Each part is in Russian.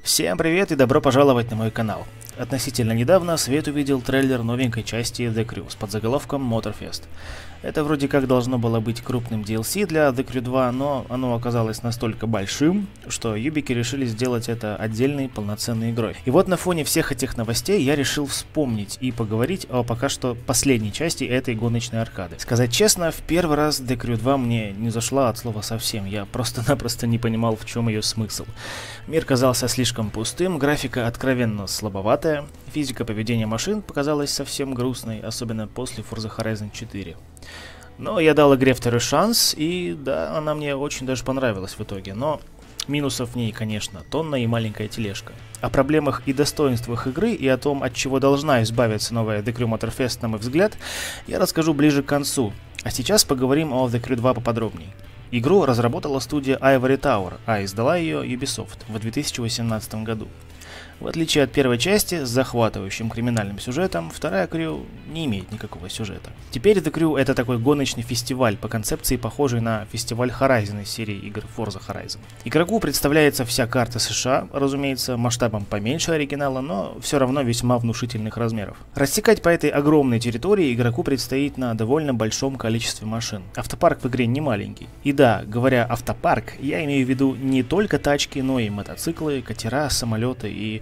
Всем привет и добро пожаловать на мой канал. Относительно недавно свет увидел трейлер новенькой части The Crew с подзаголовком Motorfest. Это вроде как должно было быть крупным DLC для The Crew 2, но оно оказалось настолько большим, что юбики решили сделать это отдельной полноценной игрой. И вот на фоне всех этих новостей я решил вспомнить и поговорить о пока что последней части этой гоночной аркады. Сказать честно, в первый раз The Crew 2 мне не зашла от слова совсем, я просто-напросто не понимал, в чем ее смысл. Мир казался слишком пустым, графика откровенно слабоватая, физика поведения машин показалась совсем грустной, особенно после Forza Horizon 4. Но я дал игре второй шанс, и да, она мне очень даже понравилась в итоге, но минусов в ней, конечно, тонна и маленькая тележка. О проблемах и достоинствах игры и о том, от чего должна избавиться новая The Crew Motorfest, на мой взгляд, я расскажу ближе к концу, а сейчас поговорим о The Crew 2 поподробнее. Игру разработала студия Ivory Tower, а издала ее Ubisoft в 2018 году. В отличие от первой части с захватывающим криминальным сюжетом, вторая Crew не имеет никакого сюжета. Теперь The Crew — это такой гоночный фестиваль, по концепции похожий на фестиваль Horizon из серии игр Forza Horizon. Игроку представляется вся карта США, разумеется, масштабом поменьше оригинала, но все равно весьма внушительных размеров. Рассекать по этой огромной территории игроку предстоит на довольно большом количестве машин. Автопарк в игре не маленький. И да, говоря автопарк, я имею в виду не только тачки, но и мотоциклы, катера, самолеты и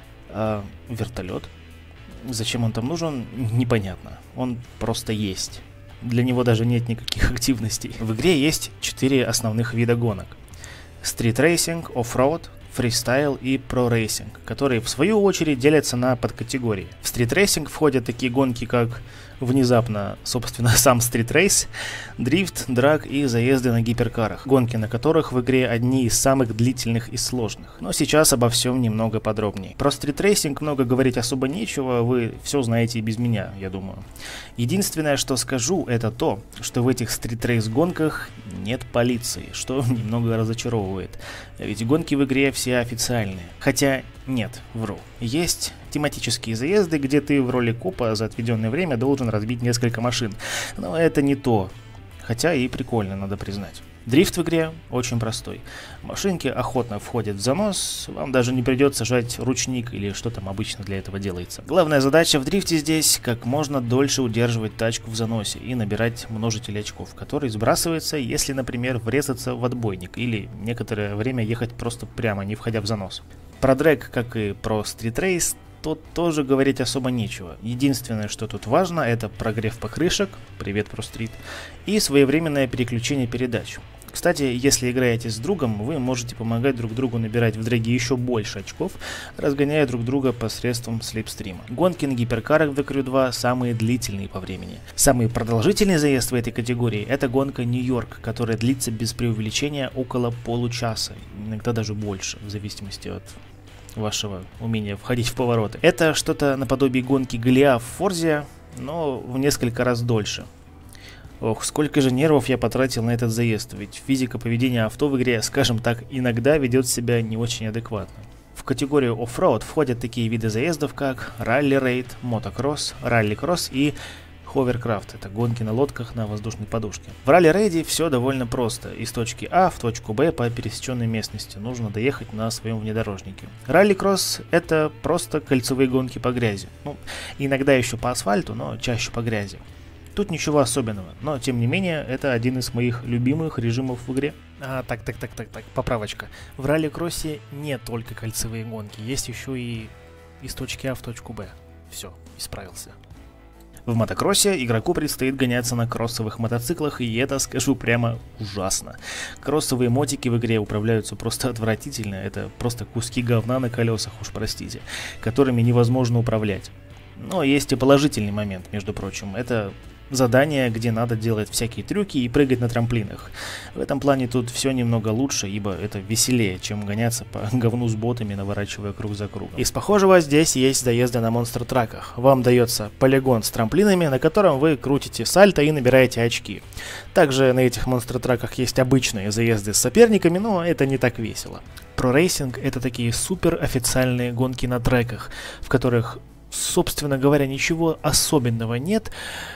вертолет. Зачем он там нужен, непонятно. Он просто есть. Для него даже нет никаких активностей. В игре есть 4 основных вида гонок: стрит-рейсинг, оффроуд, фристайл и про-рейсинг, которые в свою очередь делятся на подкатегории. В стрит-рейсинг входят такие гонки, как внезапно, собственно, сам стрит-рейс, дрифт, драг и заезды на гиперкарах, гонки на которых в игре одни из самых длительных и сложных. Но сейчас обо всем немного подробнее. Про стрит-рейсинг много говорить особо нечего, вы все знаете и без меня, я думаю. Единственное, что скажу, это то, что в этих стрит-рейс гонках нет полиции, что немного разочаровывает. Ведь гонки в игре все официальные. Хотя нет, вру. Есть тематические заезды, где ты в роли копа за отведенное время должен разбить несколько машин. Но это не то. Хотя и прикольно, надо признать. Дрифт в игре очень простой. Машинки охотно входят в занос, вам даже не придется жать ручник или что там обычно для этого делается. Главная задача в дрифте здесь как можно дольше удерживать тачку в заносе и набирать множитель очков, который сбрасывается, если, например, врезаться в отбойник или некоторое время ехать просто прямо, не входя в занос. Про дрэг, как и про стрит-рейс, тут тоже говорить особо нечего. Единственное, что тут важно, это прогрев покрышек, привет ProStreet, и своевременное переключение передач. Кстати, если играете с другом, вы можете помогать друг другу набирать в дрэге еще больше очков, разгоняя друг друга посредством слипстрима. Гонки на гиперкарах в The Crew 2 самые длительные по времени. Самый продолжительный заезд в этой категории — это гонка Нью-Йорк, которая длится без преувеличения около получаса, иногда даже больше, в зависимости от вашего умения входить в повороты. Это что-то наподобие гонки Голиаф в Forza, но в несколько раз дольше. Ох, сколько же нервов я потратил на этот заезд, ведь физика поведения авто в игре, скажем так, иногда ведет себя не очень адекватно. В категорию оффроуд входят такие виды заездов, как ралли-рейд, мотокросс, ралли-кросс и ховеркрафт. Это гонки на лодках на воздушной подушке. В ралли-рейде все довольно просто. Из точки А в точку Б по пересеченной местности нужно доехать на своем внедорожнике. Ралли-кросс — это просто кольцевые гонки по грязи. Ну, иногда еще по асфальту, но чаще по грязи. Тут ничего особенного, но тем не менее это один из моих любимых режимов в игре. Так, поправочка. В ралли-кроссе не только кольцевые гонки, есть еще и из точки А в точку Б. Все, исправился. В мотокроссе игроку предстоит гоняться на кроссовых мотоциклах, и это, скажу прямо, ужасно. Кроссовые мотики в игре управляются просто отвратительно, это просто куски говна на колесах, уж простите, которыми невозможно управлять. Но есть и положительный момент, между прочим, это задание, где надо делать всякие трюки и прыгать на трамплинах. В этом плане тут все немного лучше, ибо это веселее, чем гоняться по говну с ботами, наворачивая круг за кругом. Из похожего здесь есть заезды на монстр-траках. Вам дается полигон с трамплинами, на котором вы крутите сальто и набираете очки. Также на этих монстр-траках есть обычные заезды с соперниками, но это не так весело. Про-рейсинг — это такие супер официальные гонки на треках, в которых, собственно говоря, ничего особенного нет,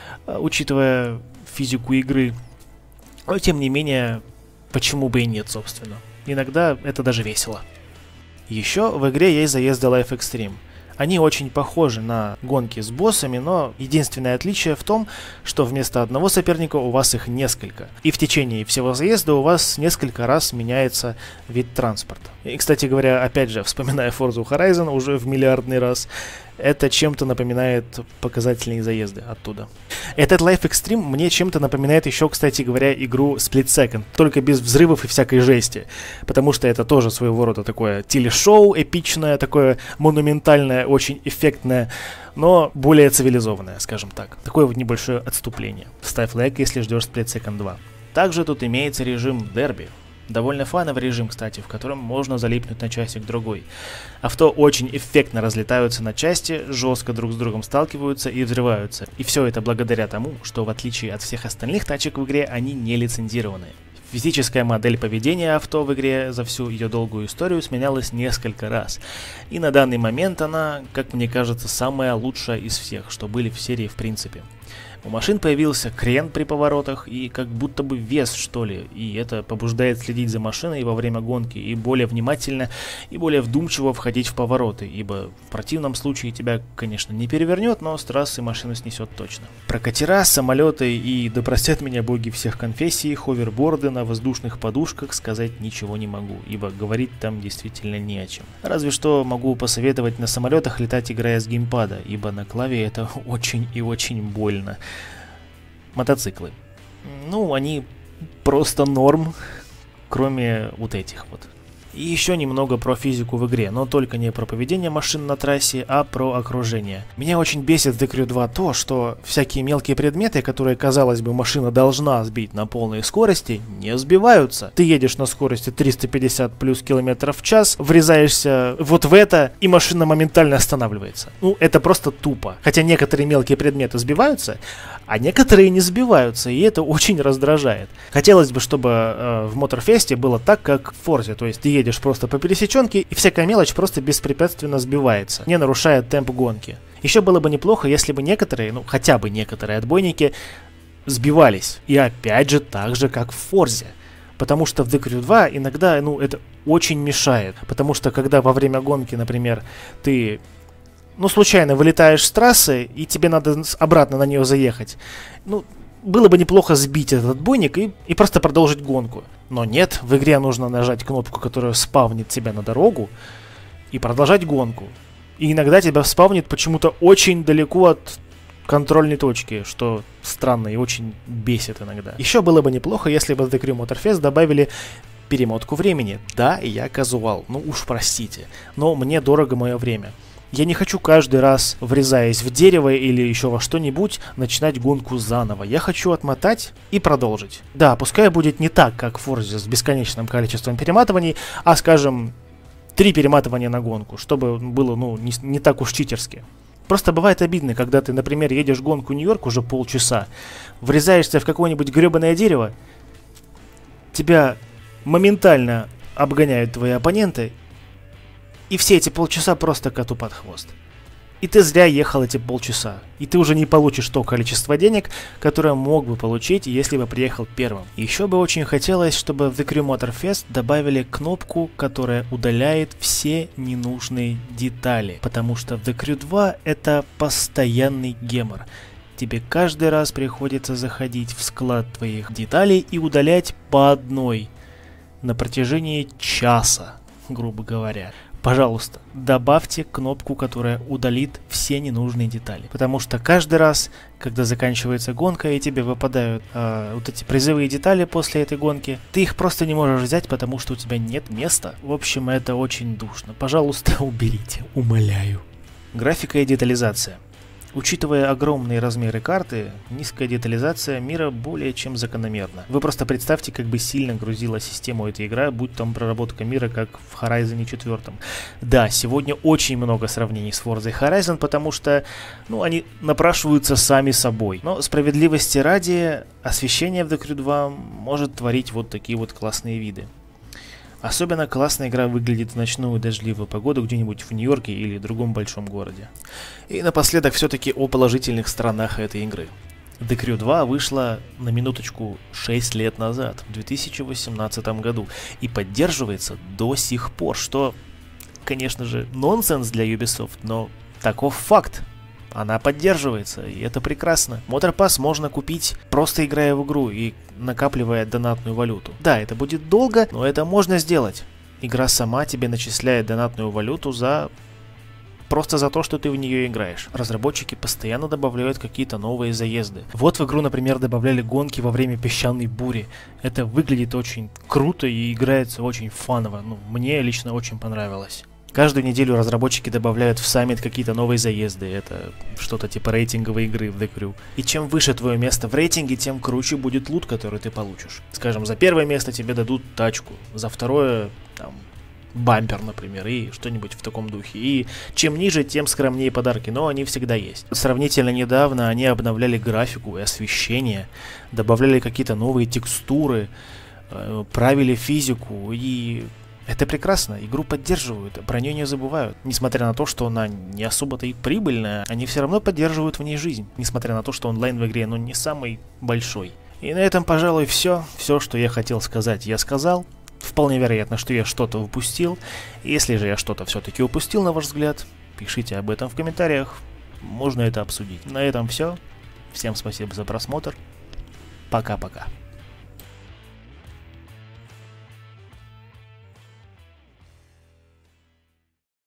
учитывая физику игры, но тем не менее, почему бы и нет, собственно. Иногда это даже весело. Еще в игре есть заезды Life Extreme. Они очень похожи на гонки с боссами, но единственное отличие в том, что вместо одного соперника у вас их несколько. И в течение всего заезда у вас несколько раз меняется вид транспорта. И, кстати говоря, опять же, вспоминая Forza Horizon уже в миллиардный раз, это чем-то напоминает показательные заезды оттуда. Этот Life Extreme мне чем-то напоминает еще, кстати говоря, игру Split Second, только без взрывов и всякой жести, потому что это тоже своего рода такое телешоу эпичное, такое монументальное, очень эффектное, но более цивилизованное, скажем так. Такое вот небольшое отступление. Ставь лайк, если ждешь Split Second 2. Также тут имеется режим дерби. Довольно фановый режим, кстати, в котором можно залипнуть на часик-другой. Авто очень эффектно разлетаются на части, жестко друг с другом сталкиваются и взрываются. И все это благодаря тому, что в отличие от всех остальных тачек в игре, они не лицензированы. Физическая модель поведения авто в игре за всю ее долгую историю сменялась несколько раз. И на данный момент она, как мне кажется, самая лучшая из всех, что были в серии в принципе. У машин появился крен при поворотах и как будто бы вес, что ли, и это побуждает следить за машиной во время гонки и более внимательно и более вдумчиво входить в повороты, ибо в противном случае тебя, конечно, не перевернет, но с трассы машину снесет точно. Про катера, самолеты и, да простят меня боги всех конфессий, ховерборды на воздушных подушках сказать ничего не могу, ибо говорить там действительно не о чем. Разве что могу посоветовать на самолетах летать, играя с геймпада, ибо на клаве это очень и очень больно. Мотоциклы. Ну, они просто норм, кроме вот этих вот. И еще немного про физику в игре, но только не про поведение машин на трассе, а про окружение. Меня очень бесит в The Crew 2 то, что всякие мелкие предметы, которые, казалось бы, машина должна сбить на полной скорости, не сбиваются. Ты едешь на скорости 350 плюс километров в час, врезаешься вот в это, и машина моментально останавливается. Ну, это просто тупо. Хотя некоторые мелкие предметы сбиваются, а некоторые не сбиваются, и это очень раздражает. Хотелось бы, чтобы в Motorfest было так, как в Forza, то есть ты едешь просто по пересеченке, и всякая мелочь просто беспрепятственно сбивается, не нарушая темп гонки. Еще было бы неплохо, если бы некоторые, ну хотя бы некоторые отбойники сбивались. И опять же так же, как в Forza. Потому что в The Crew 2 иногда, ну, это очень мешает. Потому что когда во время гонки, например, ты случайно вылетаешь с трассы, и тебе надо обратно на нее заехать, ну, было бы неплохо сбить этот отбойник и просто продолжить гонку. Но нет, в игре нужно нажать кнопку, которая спавнит тебя на дорогу, и продолжать гонку. И иногда тебя спавнит почему-то очень далеко от контрольной точки, что странно и очень бесит иногда. Еще было бы неплохо, если бы в The Crew Motorfest добавили перемотку времени. Да, я казуал, ну уж простите, но мне дорого мое время. Я не хочу каждый раз, врезаясь в дерево или еще во что-нибудь, начинать гонку заново. Я хочу отмотать и продолжить. Да, пускай будет не так, как в Forza с бесконечным количеством перематываний, а, скажем, 3 перематывания на гонку, чтобы было, ну, не так уж читерски. Просто бывает обидно, когда ты, например, едешь гонку Нью-Йорк уже полчаса, врезаешься в какое-нибудь гребаное дерево, тебя моментально обгоняют твои оппоненты, и все эти полчаса просто коту под хвост. И ты зря ехал эти полчаса. И ты уже не получишь то количество денег, которое мог бы получить, если бы приехал первым. Еще бы очень хотелось, чтобы в The Crew Motorfest добавили кнопку, которая удаляет все ненужные детали. Потому что в The Crew 2 это постоянный гемор. Тебе каждый раз приходится заходить в склад твоих деталей и удалять по одной на протяжении часа, грубо говоря. Пожалуйста, добавьте кнопку, которая удалит все ненужные детали. Потому что каждый раз, когда заканчивается гонка и тебе выпадают вот эти призовые детали после этой гонки, ты их просто не можешь взять, потому что у тебя нет места. В общем, это очень душно. Пожалуйста, уберите, умоляю. Графика и детализация. Учитывая огромные размеры карты, низкая детализация мира более чем закономерна. Вы просто представьте, как бы сильно грузила систему эта игра, будь там проработка мира, как в Horizon 4. Да, сегодня очень много сравнений с Forza Horizon, потому что, ну, они напрашиваются сами собой. Но справедливости ради, освещение в The Crew 2 может творить вот такие вот классные виды. Особенно классная игра выглядит в ночную дождливую погоду где-нибудь в Нью-Йорке или другом большом городе. И напоследок все-таки о положительных сторонах этой игры. The Crew 2 вышла на минуточку 6 лет назад, в 2018 году, и поддерживается до сих пор, что конечно же, нонсенс для Ubisoft, но таков факт. Она поддерживается, и это прекрасно. Motorpass можно купить, просто играя в игру и накапливая донатную валюту. Да, это будет долго, но это можно сделать. Игра сама тебе начисляет донатную валюту просто за то, что ты в нее играешь. Разработчики постоянно добавляют какие-то новые заезды. Вот в игру, например, добавляли гонки во время песчаной бури. Это выглядит очень круто и играется очень фаново. Ну, мне лично очень понравилось. Каждую неделю разработчики добавляют в саммит какие-то новые заезды. Это что-то типа рейтинговой игры в The Crew. И чем выше твое место в рейтинге, тем круче будет лут, который ты получишь. Скажем, за первое место тебе дадут тачку, за второе, там, бампер, например, и что-нибудь в таком духе. И чем ниже, тем скромнее подарки, но они всегда есть. Сравнительно недавно они обновляли графику и освещение, добавляли какие-то новые текстуры, правили физику, и это прекрасно, игру поддерживают, про нее не забывают. Несмотря на то, что она не особо-то и прибыльная, они все равно поддерживают в ней жизнь. Несмотря на то, что онлайн в игре, не самый большой. И на этом, пожалуй, все, что я хотел сказать, я сказал. Вполне вероятно, что я что-то упустил. Если же я что-то все-таки упустил, на ваш взгляд, пишите об этом в комментариях, можно это обсудить. На этом все. Всем спасибо за просмотр. Пока-пока.